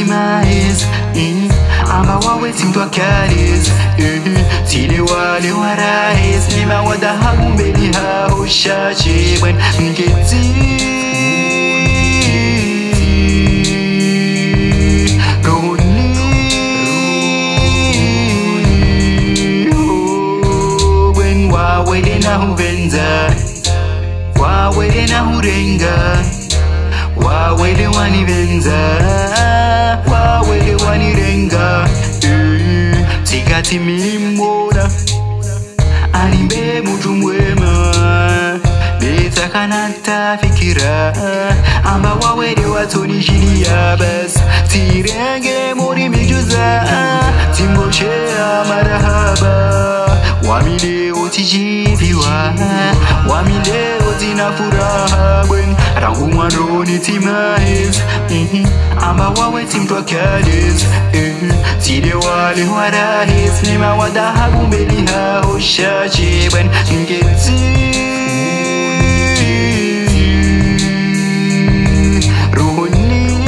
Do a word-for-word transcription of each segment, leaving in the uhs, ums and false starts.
timais amba wawe timtwa kalis tile wale warais nima wadahabu mbeli hao shachi bwen ngeti rohoni bwen wawele na huvenza wawele na hurenga wawele wanivenza wawele wanirenga tikati milimona alimbe mutu mwema betakanata fikira amba wawele watonishilia bas tirenge mori mijuza timboshea marahaba wamile otijiviwa wamile otina furaha bwen rangu mwanoni timais amba wawe timtwa kalis tile wale warais nima wadahabu mbeli hao shachi bwen ngeti rohoni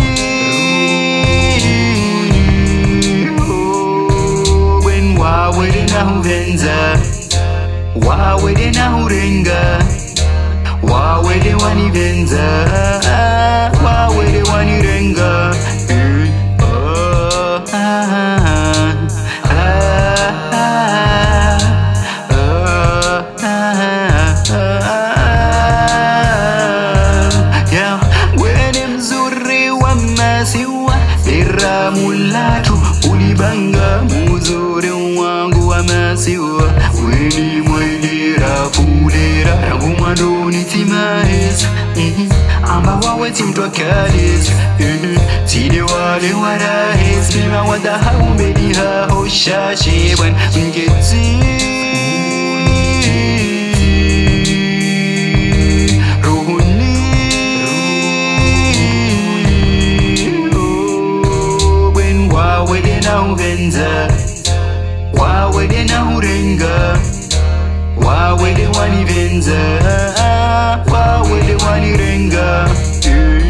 bwen wawele na huvenza wawele na hurenga wawele wanivenza wawele wanirenga wene mzuri wa masiwa iramulatu ulibanga muzuri wangu wa masiwa weni mwailira fulera rangu mwanoni timais amba wawe timtwa kalis tile wale warais nima wadahabu mbeli hao shachi bwen ngeti rohoni bwen wawele na huvenza wawele na hurenga wawele wanivenza wawele wanirenga